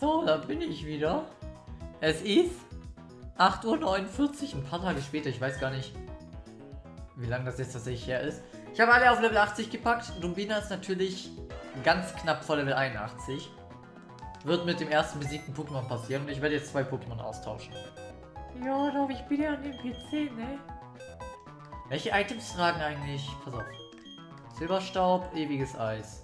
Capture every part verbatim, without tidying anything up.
So, da bin ich wieder. Es ist acht Uhr neunundvierzig, ein paar Tage später, ich weiß gar nicht, wie lange das jetzt tatsächlich her ist. Ich habe alle auf Level achtzig gepackt. Lumbina ist natürlich ganz knapp vor Level einundachtzig. Wird mit dem ersten besiegten Pokémon passieren und ich werde jetzt zwei Pokémon austauschen. Ja, darf ich bitte an den P C, ne? Welche Items tragen eigentlich? Pass auf. Silberstaub, ewiges Eis.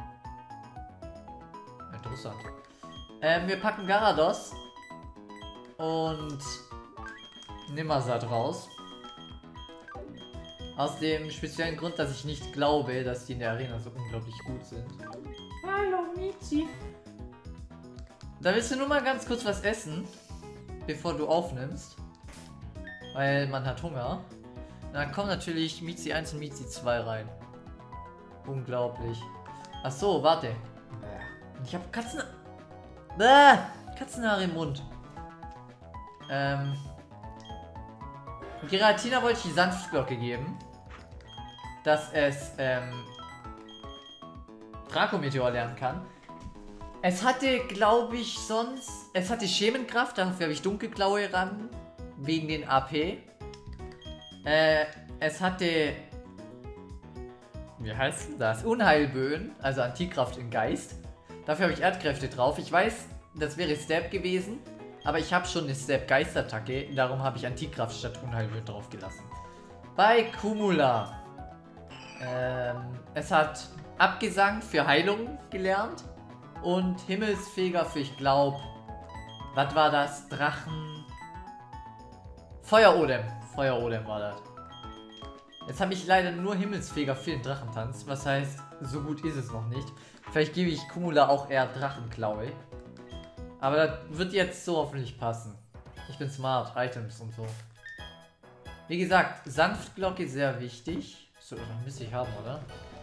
Interessant. Ähm, wir packen Garados und Nimmersatt raus. Aus dem speziellen Grund, dass ich nicht glaube, dass die in der Arena so unglaublich gut sind. Hallo, Michi. Da willst du nur mal ganz kurz was essen, bevor du aufnimmst. Weil man hat Hunger. Und dann kommen natürlich Mizi eins und Mizi zwei rein. Unglaublich. Ach so, warte. Ich habe Katzen... Bäh, Katzenhaare im Mund. Ähm... Giratina wollte ich die Sanftglocke geben. Dass es, ähm... Draco-Meteor lernen kann. Es hatte, glaube ich, sonst... Es hatte Schemenkraft, dafür habe ich Dunkelklaue ran. Wegen den A P. Äh, es hatte... Wie heißt denn das? Unheilböen, also Antikraft in Geist. Dafür habe ich Erdkräfte drauf. Ich weiß, das wäre Stab gewesen. Aber ich habe schon eine Stab-Geistattacke. Darum habe ich Antikraft statt Unheilböen drauf gelassen. Bei Cumula. Ähm, es hat Abgesang für Heilung gelernt. Und Himmelsfeger für, ich glaube... Was war das? Drachen... Feuerodem. Feuerodem war das. Jetzt habe ich leider nur Himmelsfeger für den Drachentanz. Was heißt, so gut ist es noch nicht. Vielleicht gebe ich Cumula auch eher Drachenklaue. Aber das wird jetzt so hoffentlich passen. Ich bin smart, Items und so. Wie gesagt, Sanftglocke sehr wichtig. So, das müsste ich haben, oder?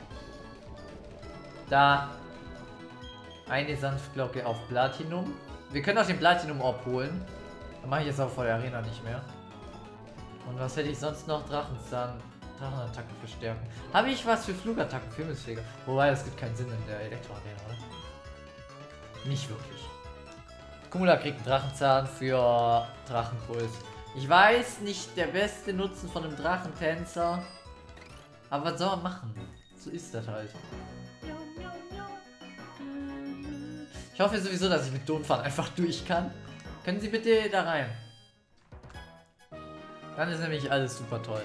Da. Eine Sanftglocke auf Platinum. Wir können auch den Platinum Orb holen. Dann mache ich jetzt auch vor der Arena nicht mehr. Und was hätte ich sonst noch? Drachenzahn. Drachenattacken verstärken. Habe ich was für Flugattacken für Himmelsfeger? Wobei, das gibt keinen Sinn in der Elektro-Arena, oder? Nicht wirklich. Cumula kriegt einen Drachenzahn für Drachenpuls. Ich weiß, nicht der beste Nutzen von einem Drachentänzer. Aber was soll man machen? So ist das halt. Ich hoffe sowieso, dass ich mit Donphan einfach durch kann. Können Sie bitte da rein? Dann ist nämlich alles super toll.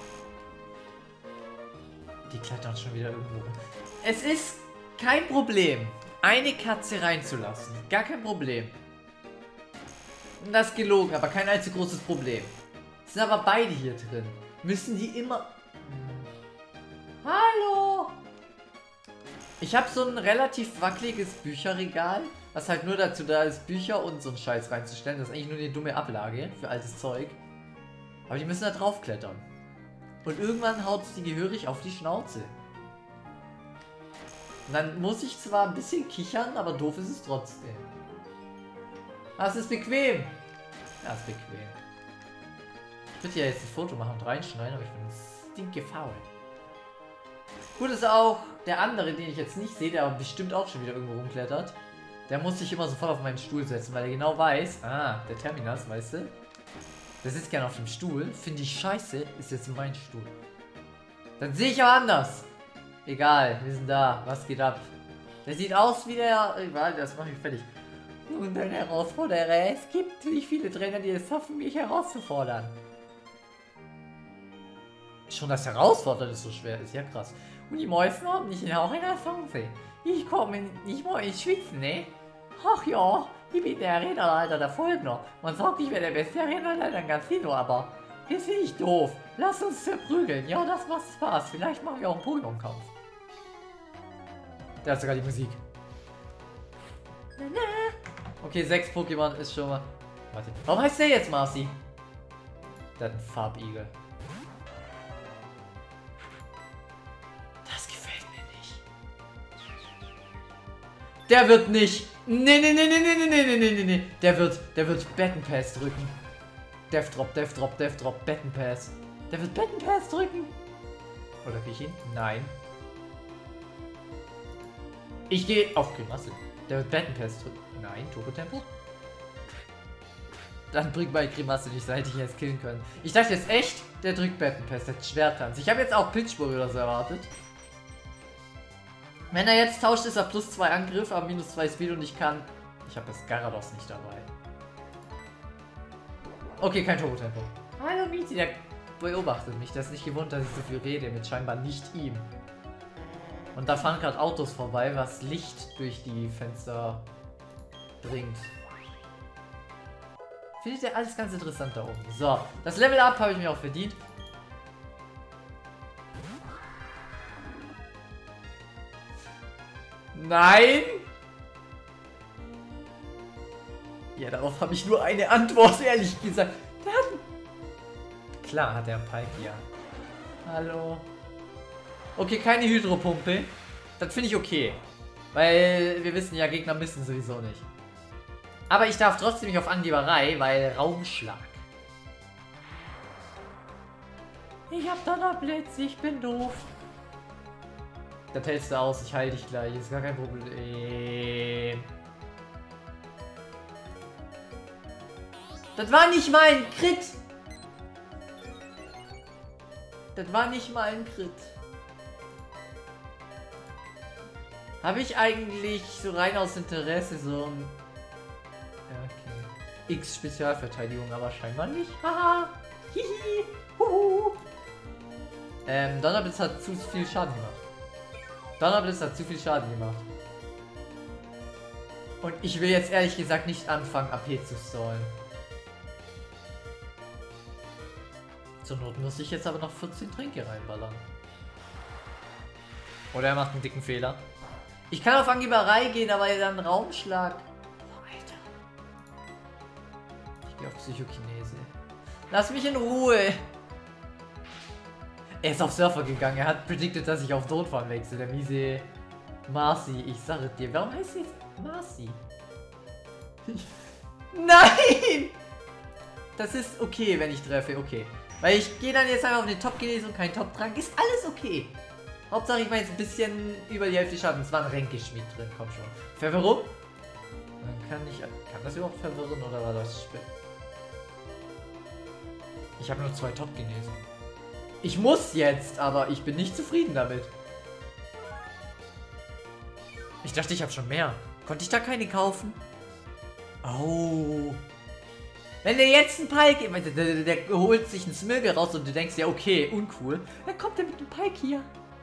Die klettern schon wieder irgendwo rum. Es ist kein Problem, eine Katze reinzulassen. Gar kein Problem. Das ist gelogen, aber kein allzu großes Problem. Es sind aber beide hier drin. Müssen die immer... Hallo! Ich habe so ein relativ wackeliges Bücherregal, was halt nur dazu da ist, Bücher und so einen Scheiß reinzustellen. Das ist eigentlich nur eine dumme Ablage für altes Zeug. Aber die müssen da drauf klettern. Und irgendwann haut es die gehörig auf die Schnauze. Und dann muss ich zwar ein bisschen kichern, aber doof ist es trotzdem. Das ist bequem. Ja, ist bequem. Ich würde ja jetzt ein Foto machen und reinschneiden, aber ich bin stinke faul. Gut ist auch der andere, den ich jetzt nicht sehe, der aber bestimmt auch schon wieder irgendwo rumklettert. Der muss sich immer sofort auf meinen Stuhl setzen, weil er genau weiß, ah, der Terminus, weißt du? Der sitzt gerne auf dem Stuhl. Finde ich scheiße, ist jetzt mein Stuhl. Dann sehe ich aber anders. Egal, wir sind da. Was geht ab? Der sieht aus wie der... Egal, das mache ich fertig. Nun, dein Herausforderer. Es gibt nicht viele Trainer, die es schaffen, mich herauszufordern. Schon das Herausfordern ist so schwer. Ist ja krass. Und die Mäusen haben nicht den Hauch in der Chance. Ich komme nicht mal ins Schwitzen, ne? Ach ja. Ich bin der Arenaleiter der Folgner. Man sagt, ich wäre der beste Arenaleiter in Casino, aber das finde ich doof. Lass uns zerprügeln. Ja, das macht Spaß. Vielleicht machen wir auch einen Pokémon-Kampf. Der hat sogar die Musik. Okay, sechs Pokémon ist schon mal... Warte. Warum heißt der jetzt Marcy? Der hat einen Farbigel. Das gefällt mir nicht. Der wird nicht... Nee, nee, nee, nee, nee, nee, nee, nee, nee, nee. Der wird, der wird Bettenpass drücken. Death Drop, Death Drop, Death Drop, Bettenpass. Der wird Bettenpass drücken. Oder krieg ich ihn? Nein. Ich gehe auf Grimasse. Der wird Bettenpass drücken. Nein, Turbo-Tempo. Dann bringt meine Grimasse nicht, so hätte ich ihn jetzt killen können. Ich dachte jetzt echt, der drückt Battenpest, der Schwerttanz. Ich habe jetzt auch Pitchbull oder so erwartet. Wenn er jetzt tauscht, ist er plus zwei Angriff, aber minus zwei Speed und ich kann... Ich habe das Garados nicht dabei. Okay, kein Turbo-Tempo. Hallo Mizi, der beobachtet mich. Der ist nicht gewohnt, dass ich so viel rede, mit scheinbar nicht ihm. Und da fahren gerade Autos vorbei, was Licht durch die Fenster bringt. Findet ihr alles ganz interessant da oben. So, das Level Up habe ich mir auch verdient. Nein! Ja, darauf habe ich nur eine Antwort, ehrlich gesagt. Der hat... Klar hat er einen Pike, ja. Hallo. Okay, keine Hydropumpe. Das finde ich okay. Weil wir wissen ja, Gegner müssen sowieso nicht. Aber ich darf trotzdem nicht auf Angeberei, weil Raumschlag. Ich hab Donnerblitz, ich bin doof. Das hältst du aus, ich heil dich gleich, ist gar kein Problem. Das war nicht mal ein Crit. Das war nicht mal ein Crit. Habe ich eigentlich so rein aus Interesse so ein... Ja, okay. X Spezialverteidigung, aber scheinbar nicht. Haha. Hihi. Huhu. Ähm, Donnerblitz hat zu viel Schaden gemacht. Donnerblitz hat zu viel Schaden gemacht. Und ich will jetzt ehrlich gesagt nicht anfangen, A P zu stallen. Zur Not muss ich jetzt aber noch vierzehn Tränke reinballern. Oder er macht einen dicken Fehler. Ich kann auf Angeberei gehen, aber dann Raumschlag. Oh, Alter. Ich gehe auf Psychokinese. Lass mich in Ruhe. Er ist auf Surfer gegangen. Er hat predicted, dass ich auf Notfahren wechsle. Der miese Marcy. Ich sage dir. Warum heißt sie jetzt Marcy? Nein! Das ist okay, wenn ich treffe. Okay. Weil ich gehe dann jetzt einfach auf den Top-Genese und kein Top-Trank. Ist alles okay. Hauptsache ich mache jetzt ein bisschen über die Hälfte Schaden. Es war ein Ränkeschmied drin. Komm schon. Verwirrung? Dann kann ich... Kann das überhaupt verwirren oder war das Spiel? Ich habe nur zwei Top-Genesen. Ich muss jetzt, aber ich bin nicht zufrieden damit. Ich dachte, ich habe schon mehr. Konnte ich da keine kaufen? Oh. Wenn der jetzt einen Pike... Der, der, der holt sich einen Smilge raus und du denkst ja, okay, uncool. Dann kommt er mit einem Pike hier.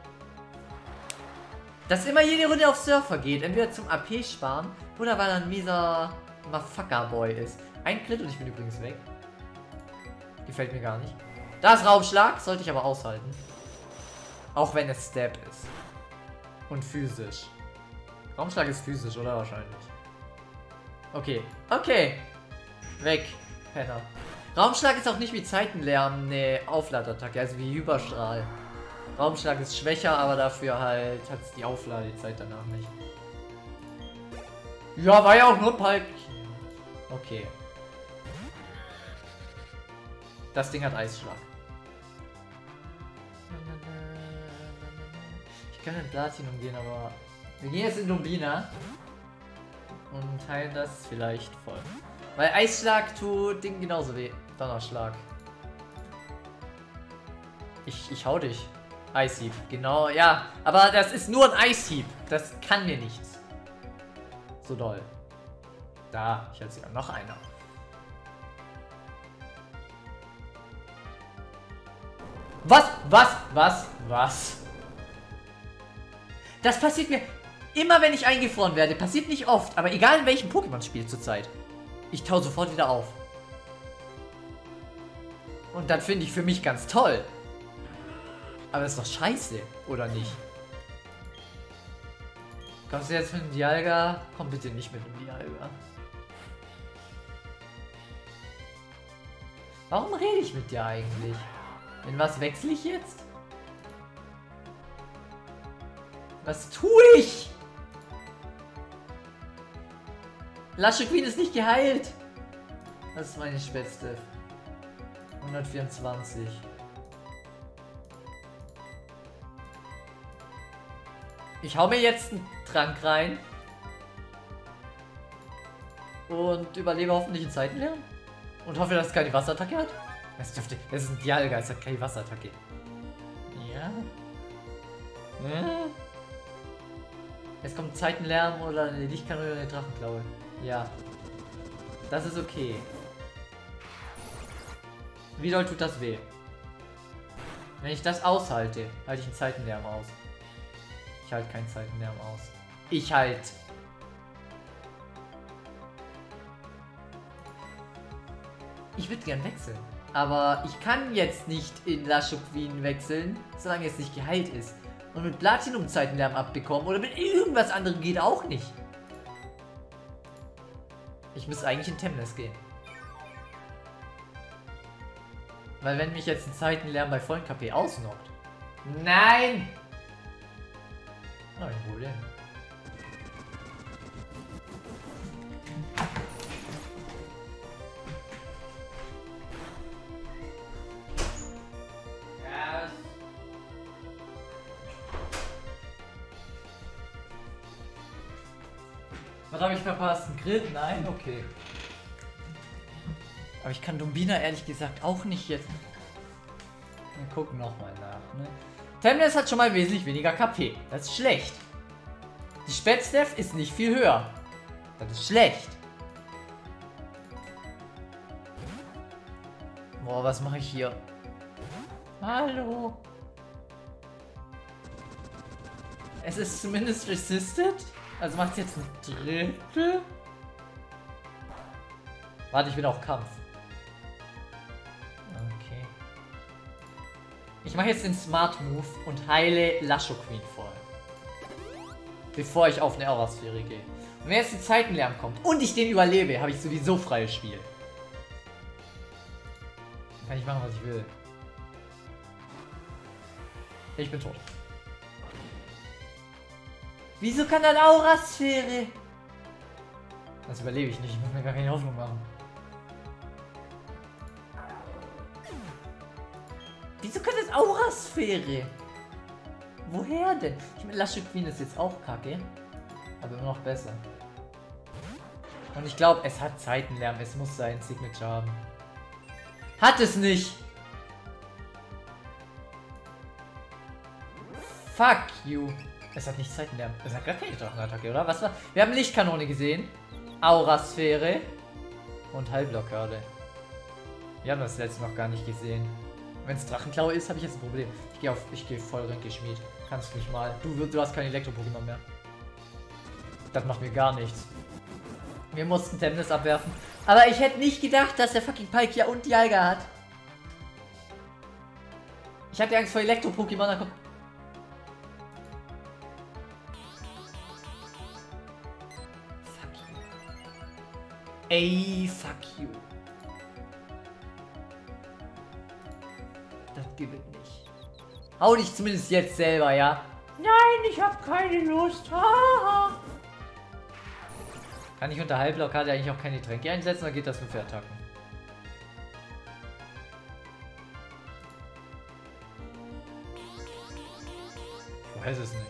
Dass immer jede Runde auf Surfer geht. Entweder zum A P sparen oder weil er ein mieser Motherfucker-Boy ist. Ein Crit und ich bin übrigens weg. Gefällt mir gar nicht. Da ist Raumschlag, sollte ich aber aushalten. Auch wenn es Stab ist. Und physisch. Raumschlag ist physisch, oder wahrscheinlich? Okay. Okay. Weg. Penner. Raumschlag ist auch nicht wie Zeitenlärm eine Aufladeattacke, also wie Hyperstrahl. Raumschlag ist schwächer, aber dafür halt hat es die Aufladezeit danach nicht. Ja, war ja auch nur ein Pike. Okay. Das Ding hat Eisschlag. Ich kann in Platinum gehen, aber wir gehen jetzt in Lumbina und teilen das vielleicht voll. Weil Eisschlag tut Ding genauso weh. Donnerschlag. Ich, ich hau dich. Eishieb, genau, ja. Aber das ist nur ein Eishieb. Das kann mir nichts. So doll. Da, ich hatte sogar noch einer. Was? Was? Was? Was? Das passiert mir immer, wenn ich eingefroren werde. Passiert nicht oft, aber egal in welchem Pokémon-Spiel zurzeit. Ich tau sofort wieder auf. Und das finde ich für mich ganz toll. Aber das ist doch scheiße, oder nicht? Kommst du jetzt mit dem Dialga? Komm bitte nicht mit dem Dialga. Warum rede ich mit dir eigentlich? In was wechsle ich jetzt? Was tue ich? Lasche Queen ist nicht geheilt. Das ist meine Spätste. hundertvierundzwanzig. Ich hau mir jetzt einen Trank rein. und überlebe hoffentlich in Zeitenlärm. Und hoffe, dass es keine Wasserattacke hat. Das, dürfte, das ist ein Dialga, es hat keine Wasserattacke. Ja. ja. Es kommt Zeitenlärm oder eine Lichtkanone oder eine Drachenklaue. Ja. Das ist okay. Wie doll tut das weh? Wenn ich das aushalte, halte ich einen Zeitenlärm aus. Ich halte keinen Zeitenlärm aus. Ich halt. Ich würde gern wechseln. Aber ich kann jetzt nicht in Lasho Queen wechseln, solange es nicht geheilt ist. Und mit Platinum Zeitenlärm abbekommen oder mit irgendwas anderem geht auch nicht. Ich müsste eigentlich in Temnes gehen. Weil wenn mich jetzt ein Zeitenlärm bei vollen K P ausnockt. Nein! Kein Problem. Was habe ich verpasst? Ein Grill? Nein? Okay. Aber ich kann Dumbina ehrlich gesagt auch nicht jetzt. Wir gucken nochmal nach, ne? Temnes hat schon mal wesentlich weniger K P. Das ist schlecht. Die Spätstef ist nicht viel höher. Das ist schlecht. Boah, was mache ich hier? Hallo? Es ist zumindest resisted. Also macht es jetzt ein Drittel. Warte, ich bin auf Kampf. Okay. Ich mache jetzt den Smart Move und heile Lasho Queen voll. Bevor ich auf eine Aurasphäre gehe. Und wenn jetzt ein Zeitenlärm kommt und ich den überlebe, habe ich sowieso freies Spiel. Dann kann ich machen, was ich will. Ich bin tot. Wieso kann dann Aurasphäre? Das überlebe ich nicht. Ich muss mir gar keine Hoffnung machen. Wieso kann das Aurasphäre? Woher denn? Ich meine, Lasho Queen ist jetzt auch kacke. Aber immer noch besser. Und ich glaube, es hat Zeitenlärm. Es muss sein Signature haben. Hat es nicht. Fuck you. Es hat nicht Zeitenlärm. Es hat gar keine Drachenattacke, oder? Was war? Wir haben Lichtkanone gesehen. Aurasphäre. Und Heilblockade. Wir haben das letzte noch gar nicht gesehen. Wenn es Drachenklaue ist, habe ich jetzt ein Problem. Ich gehe auf. Ich gehe voll Ränke-Schmied. Kannst mich mal. Du, du hast kein Elektro-Pokémon mehr. Das macht mir gar nichts. Wir mussten Temnes abwerfen. Aber ich hätte nicht gedacht, dass der fucking Palkia und Dialga hat. Ich hatte Angst vor Elektro-Pokémon, da kommt. Fuck you. Ey, fuck you. Das gewinnt nicht. Hau dich zumindest jetzt selber, ja? Nein, ich habe keine Lust. Kann ich unter Heilblockade eigentlich auch keine Tränke einsetzen, oder geht das nur für Attacken? Ich weiß es nicht.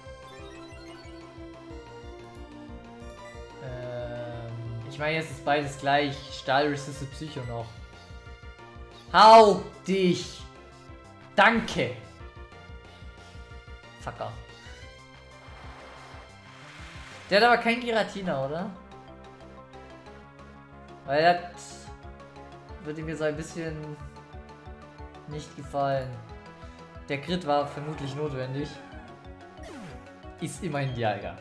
Ähm, ich meine, jetzt ist beides gleich. Stahl-Resisted Psycho noch. Hau dich! Danke! Fucker. Der hat aber kein Giratina, oder? Weil das würde mir so ein bisschen nicht gefallen. Der Crit war vermutlich notwendig. Ist immerhin Dialga.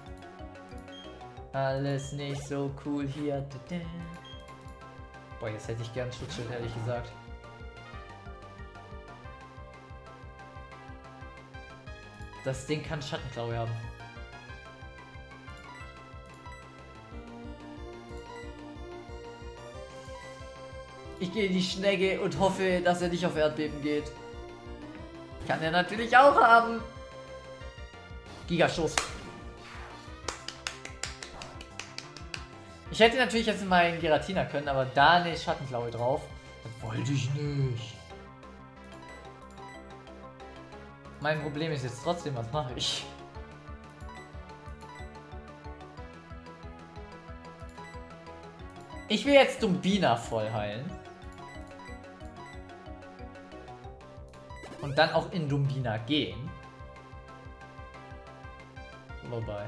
Alles nicht so cool hier. Boah, jetzt hätte ich gern Schutzschild, ehrlich gesagt. Das Ding kann Schattenklaue haben. Ich gehe in die Schnecke und hoffe, dass er nicht auf Erdbeben geht. Kann er natürlich auch haben. Gigaschuss. Ich hätte natürlich jetzt meinen Giratina können, aber da eine Schattenklaue drauf. Das wollte ich nicht. Mein Problem ist jetzt trotzdem, was mache ich? Ich will jetzt Dumbina voll heilen. Und dann auch in Dumbina gehen. Wobei.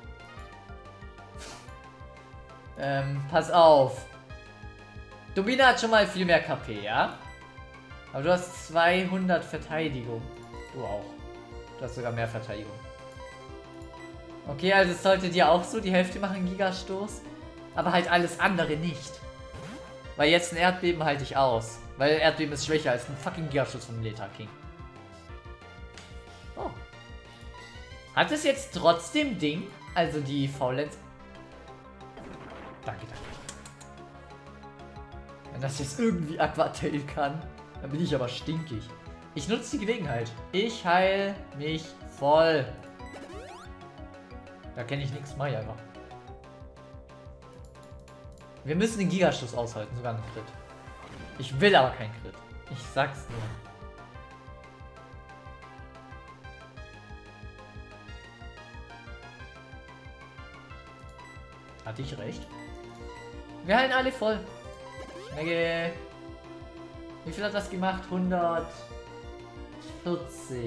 ähm, pass auf. Dumbina hat schon mal viel mehr K P, ja? Aber du hast zweihundert Verteidigung. Du auch. Du hast sogar mehr Verteidigung. Okay, also es sollte dir auch so die Hälfte machen, Gigastoß. Aber halt alles andere nicht. Weil jetzt ein Erdbeben halte ich aus. Weil Erdbeben ist schwächer als ein fucking Gigastoß von Leta King. Oh. Hat es jetzt trotzdem Ding? Also die Faulenz. Danke, danke. Wenn das jetzt irgendwie Aquatail kann, dann bin ich aber stinkig. Ich nutze die Gelegenheit. Ich heil mich voll. Da kenne ich nichts, mach ich einfach. Wir müssen den Gigastoß aushalten, sogar einen Crit. Ich will aber keinen Crit. Ich sag's nur. Hatte ich recht? Wir heilen alle voll. Schnecke. Wie viel hat das gemacht? hundertvierzig.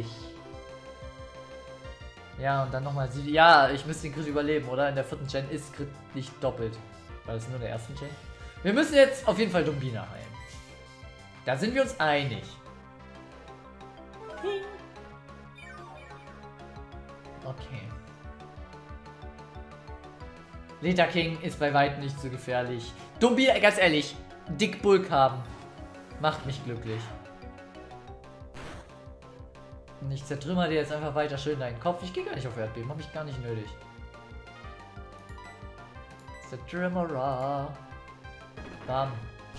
Ja, und dann nochmal sie. Ja, ich müsste den Crit überleben, oder? In der vierten Gen ist Crit nicht doppelt. Weil es nur in der ersten Gen. Wir müssen jetzt auf jeden Fall Dumbina heilen. Da sind wir uns einig. Okay. Leta King ist bei weitem nicht so gefährlich. Dumbina, ganz ehrlich, Dick Bulk haben macht mich glücklich. Und ich zertrümmer dir jetzt einfach weiter schön deinen Kopf. Ich gehe gar nicht auf Erdbeben, habe ich gar nicht nötig. Zertrümmerer. Bam.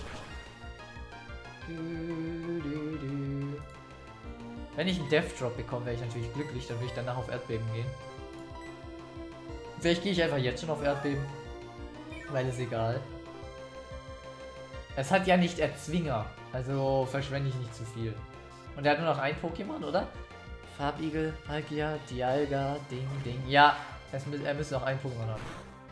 Du, du, du. Wenn ich einen Death Drop bekomme, wäre ich natürlich glücklich. Dann würde ich danach auf Erdbeben gehen. Vielleicht gehe ich einfach jetzt schon auf Erdbeben. Weil es egal. Es hat ja nicht Erzwinger. Also verschwende ich nicht zu viel. Und er hat nur noch ein Pokémon, oder? Farbigel, Palkia, Dialga, Ding, Ding. Ja, es, er müsste noch ein Pokémon haben.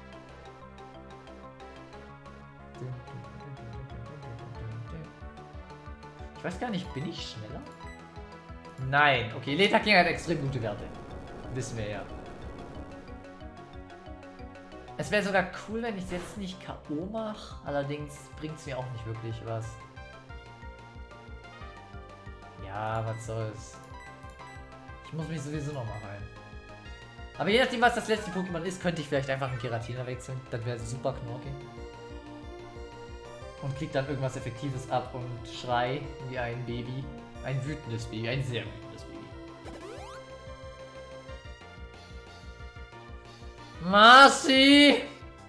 Ich weiß gar nicht, bin ich schneller? Nein. Okay, Leta King hat extrem gute Werte. Wissen wir ja. Es wäre sogar cool, wenn ich es jetzt nicht K O mache. Allerdings bringt es mir auch nicht wirklich was. Ja, was soll's. Ich muss mich sowieso noch mal rein. Aber je nachdem, was das letzte Pokémon ist, könnte ich vielleicht einfach einen Giratina wechseln. Das wäre super knorke. Und krieg dann irgendwas Effektives ab und schrei wie ein Baby. Ein wütendes Baby, ein sehr wütendes Baby. Marcy!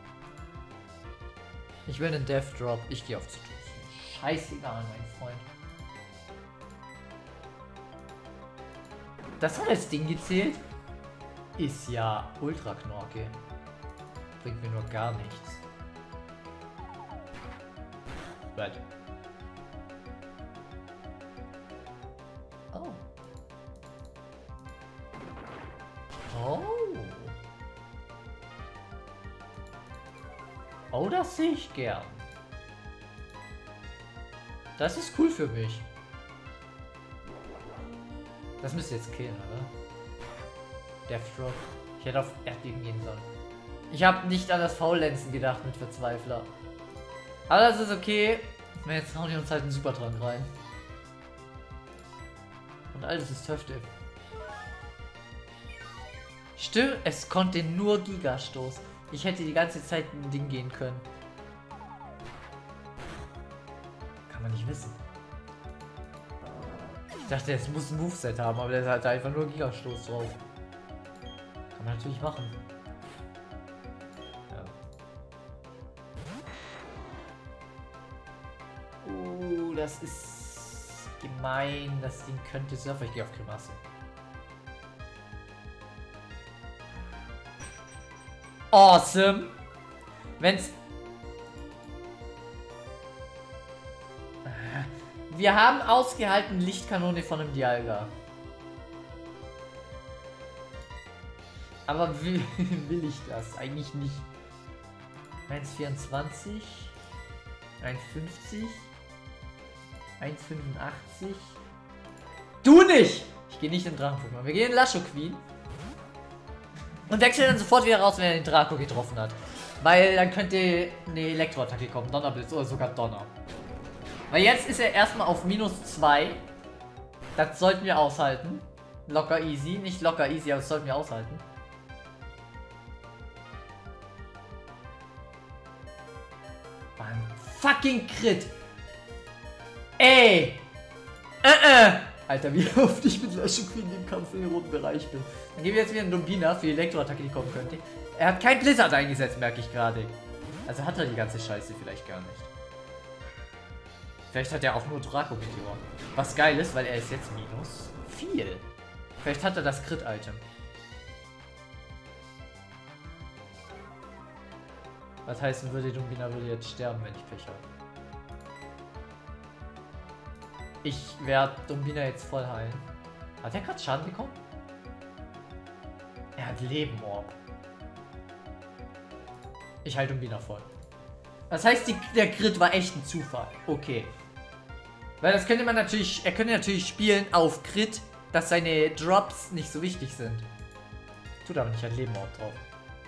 Ich will einen Death Drop. Ich gehe auf zu tun. Scheißegal, mein Freund. Das hat als Ding gezählt? Ist ja ultra knorke. Bringt mir nur gar nichts. Right. Oh. Oh. Oh, das sehe ich gern. Das ist cool für mich. Das müsste jetzt killen, oder? Death Drop. Ich hätte auf Erdbeben gehen sollen. Ich habe nicht an das Faulenzen gedacht mit Verzweifler. Aber das ist okay. Jetzt hauen wir uns halt einen Supertrank rein. Und alles ist Höfte. Stimmt, es konnte nur Gigastoß. Ich hätte die ganze Zeit ein Ding gehen können. Kann man nicht wissen. Ich dachte, es muss ein Moveset haben, aber der hat einfach nur Gigastoß drauf. Kann man natürlich machen. Ja. Uh, das ist gemein. Das Ding könnte Surfer. Ich gehe auf Grimasse. Awesome. Wenn's... Wir haben ausgehalten Lichtkanone von einem Dialga. Aber will, will ich das? Eigentlich nicht. eins vierundzwanzig. eins fünfzig. eins fünfundachtzig. Du nicht! Ich gehe nicht in Drachen-Pokémon. Wir gehen in Lasho Queen. Und wechseln dann sofort wieder raus, wenn er den Draco getroffen hat. Weil dann könnte eine Elektroattacke kommen. Donnerblitz oder sogar Donner. Weil jetzt ist er erstmal auf minus zwei. Das sollten wir aushalten. Locker easy. Nicht locker easy, aber das sollten wir aushalten. Mann, fucking Crit. Ey. Äh, äh. Alter, wie oft ich mit Lasho Queen im Kampf in den roten Bereich bin. Dann geben wir jetzt wieder einen Dumbina für die Elektroattacke, die kommen könnte. Er hat kein Blizzard eingesetzt, merke ich gerade. Also hat er die ganze Scheiße vielleicht gar nicht. Vielleicht hat er auch nur Draco Meteor. Was geil ist, weil er ist jetzt minus viel. Vielleicht hat er das Crit-Item. Was heißen würde, Dumbina würde jetzt sterben, wenn ich Pech habe. Ich werde Dumbina jetzt voll heilen. Hat er gerade Schaden bekommen? Er hat Leben, Orb. Ich halte Dumbina voll. Das heißt, die, der Crit war echt ein Zufall. Okay. Weil das könnte man natürlich... Er könnte natürlich spielen auf Crit, dass seine Drops nicht so wichtig sind. Tut aber nicht, er hat Leben Orb drauf.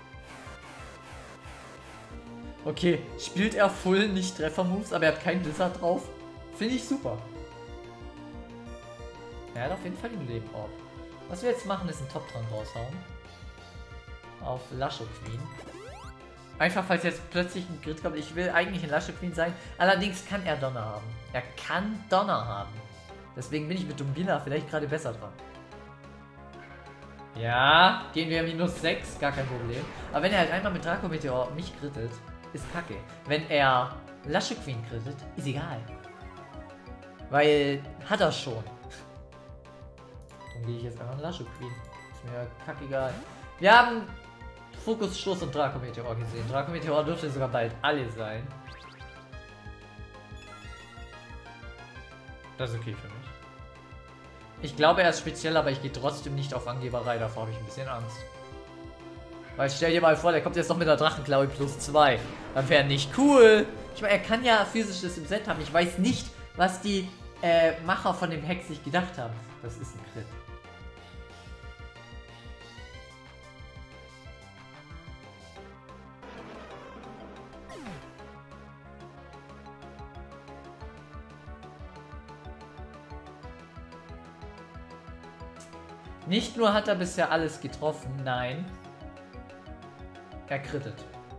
Okay, spielt er Full nicht Treffer-Moves, aber er hat keinen Blizzard drauf. Finde ich super. Er hat auf jeden Fall den Leben Orb. Was wir jetzt machen, ist einen Top-Trank raushauen. Auf Lasho Queen. Einfach, falls jetzt plötzlich ein Crit kommt. Ich will eigentlich in Lasho Queen sein. Allerdings kann er Donner haben. Er kann Donner haben. Deswegen bin ich mit Dumbina vielleicht gerade besser dran. Ja, gehen wir minus sechs, gar kein Problem. Aber wenn er halt einmal mit Draco Meteor mich crittet, ist kacke. Wenn er Lasho Queen crittet, ist egal. Weil, hat er schon. Dann gehe ich jetzt einfach in Lasho Queen. Ist mir kackegal. Wir haben Fokusstoß und Draco Meteor gesehen. Draco Meteor dürfte sogar bald alle sein. Das ist okay für mich. Ich glaube, er ist speziell, aber ich gehe trotzdem nicht auf Angeberei. Davor habe ich ein bisschen Angst. Weil stell dir mal vor, der kommt jetzt noch mit der Drachenklaue plus zwei. Dann wäre nicht cool. Ich meine, er kann ja physisches im Set haben. Ich weiß nicht, was die äh, Macher von dem Hack sich gedacht haben. Das ist ein Crit. Nicht nur hat er bisher alles getroffen, nein. Er crittet.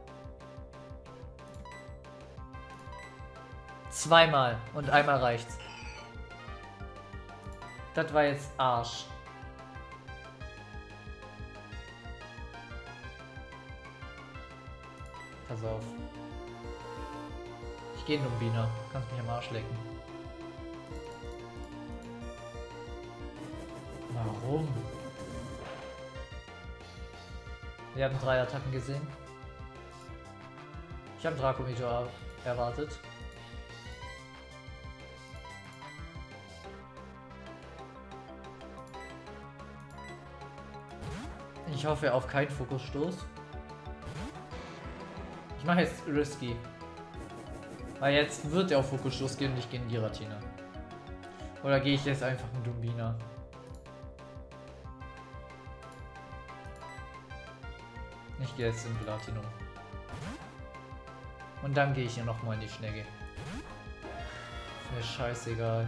Zweimal und einmal reicht's. Das war jetzt Arsch. Pass auf. Ich gehe in Dumbina. Kannst mich am Arsch lecken. Warum? Wir haben drei Attacken gesehen. Ich habe Draco Meteor erwartet. Ich hoffe auf keinen Fokusstoß. Ich mache jetzt Risky. Weil jetzt wird er auf Fokusstoß gehen und ich gehe in Giratina. Oder gehe ich jetzt einfach in Dumbina? Ich gehe jetzt in Platinum. Und dann gehe ich hier nochmal in die Schnecke. Ist mir scheißegal.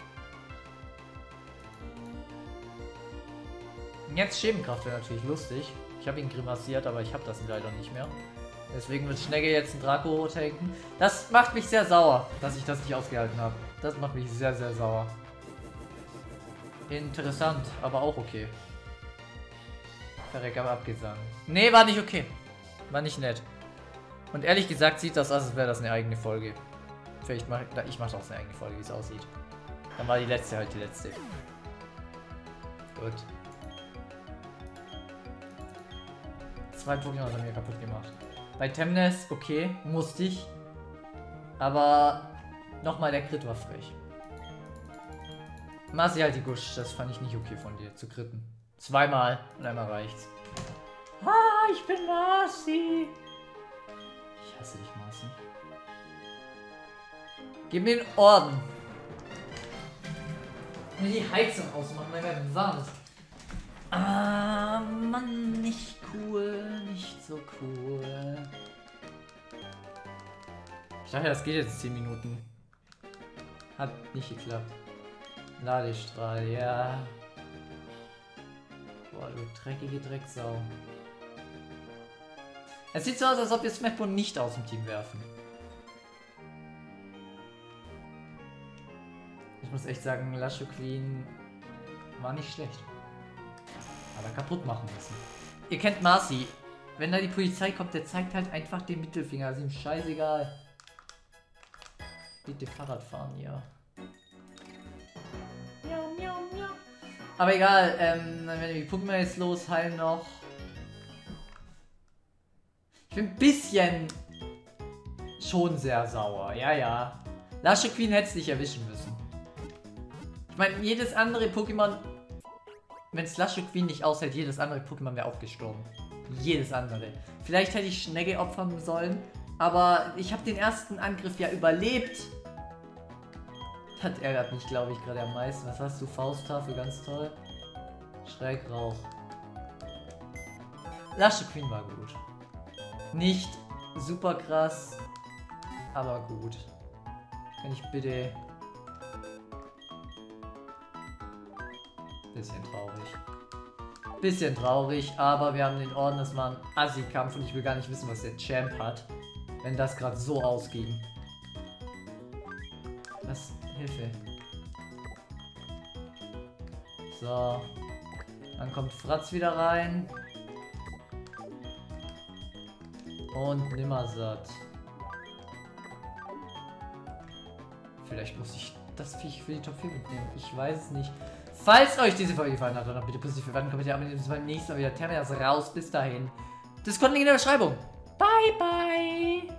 Jetzt Schemenkraft wäre natürlich lustig. Ich habe ihn grimassiert, aber ich habe das leider nicht mehr. Deswegen wird Schnecke jetzt ein Draco tanken. Das macht mich sehr sauer, dass ich das nicht ausgehalten habe. Das macht mich sehr, sehr sauer. Interessant, aber auch okay. Verreck, aber abgesagt. Nee, war nicht okay. War nicht nett. Und ehrlich gesagt sieht das aus, als wäre das eine eigene Folge. Vielleicht mache ich mache auch eine eigene Folge, wie es aussieht. Dann war die letzte halt die letzte. Gut. Zwei Pokémon hat er mir kaputt gemacht. Bei Temnes, okay, musste ich. Aber nochmal, der Crit war frech. Marci halt die Gusch, das fand ich nicht okay von dir, zu kritten. Zweimal und einmal reicht's. Ah, ich bin Marci. Ich hasse dich, Marci. Gib mir den Orden. Nur die Heizung ausmachen, dann werden warm. Ah, Mann, nicht cool, nicht so cool. Ich dachte, das geht jetzt zehn Minuten. Hat nicht geklappt. Ladestrahl, ja. Boah, du dreckige Drecksau. Es sieht so aus, als ob wir Smashbro nicht aus dem Team werfen. Ich muss echt sagen, Lasho Queen war nicht schlecht. Aber kaputt machen müssen. Ihr kennt Marcy. Wenn da die Polizei kommt, der zeigt halt einfach den Mittelfinger. Ist ihm scheißegal. Bitte Fahrrad fahren, ja. Aber egal, ähm, dann werden die Pokémon jetzt los, heilen noch. Ich bin ein bisschen schon sehr sauer, ja, ja. Lasho Queen hätte es nicht erwischen müssen. Ich meine, jedes andere Pokémon, wenn es Lasho Queen nicht aushält, jedes andere Pokémon wäre auch gestorben. Jedes andere. Vielleicht hätte ich Schnecke opfern sollen, aber ich habe den ersten Angriff ja überlebt. Das ärgert mich, glaube ich, gerade am meisten. Was hast du? Fausttafel, ganz toll. Schrägrauch. Lasho Queen war gut. Nicht super krass, aber gut. Kann ich bitte... Bisschen traurig. Bisschen traurig, aber wir haben den Orden, das war ein Assi-Kampf und ich will gar nicht wissen, was der Champ hat. Wenn das gerade so ausging. Was? Hilfe. So. Dann kommt Fratz wieder rein. Und Nimmersatt. Vielleicht muss ich das Viech für die Top vier mitnehmen. Ich weiß es nicht. Falls euch diese Folge gefallen hat, dann bitte positiv bewerten, kommentieren, abonnieren, beim nächsten Mal wieder. Terminas raus. Bis dahin. Das kommt in der Beschreibung. Bye, bye.